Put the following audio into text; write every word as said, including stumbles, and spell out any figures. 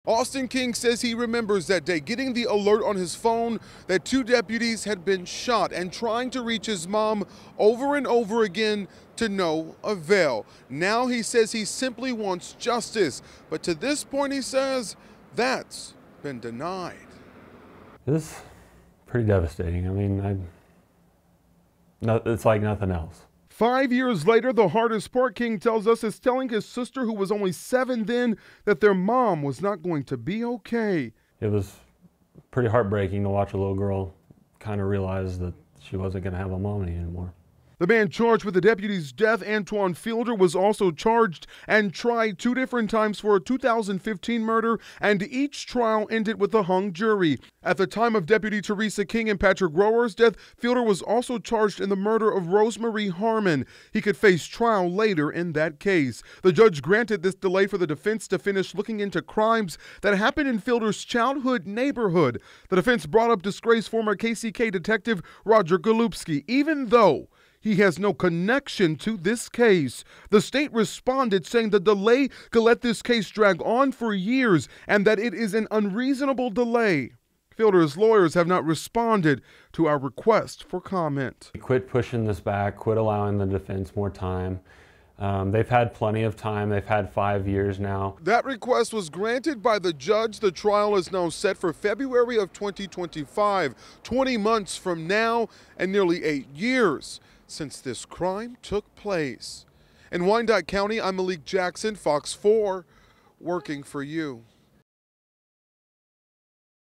Austin King says he remembers that day getting the alert on his phone that two deputies had been shot and trying to reach his mom over and over again to no avail. Now he says he simply wants justice, but to this point he says that's been denied. This is pretty devastating. I mean, I, no, it's like nothing else. Five years later, the hardest part, King tells us, is telling his sister, who was only seven then, that their mom was not going to be okay. It was pretty heartbreaking to watch a little girl kind of realize that she wasn't going to have a mom anymore. The man charged with the deputy's death, Antoine Fielder, was also charged and tried two different times for a two thousand fifteen murder, and each trial ended with a hung jury. At the time of Deputy Teresa King and Patrick Grower's death, Fielder was also charged in the murder of Rosemary Harmon. He could face trial later in that case. The judge granted this delay for the defense to finish looking into crimes that happened in Fielder's childhood neighborhood. The defense brought up disgraced former K C K detective Roger Golubski, even though he has no connection to this case. The state responded saying the delay could let this case drag on for years and that it is an unreasonable delay. Fielder's lawyers have not responded to our request for comment. Quit pushing this back, quit allowing the defense more time. Um, they've had plenty of time. They've had five years now. That request was granted by the judge. The trial is now set for February of twenty twenty-five, twenty months from now, and nearly eight years since this crime took place. In Wyandotte County, I'm Malik Jackson, Fox four, working for you.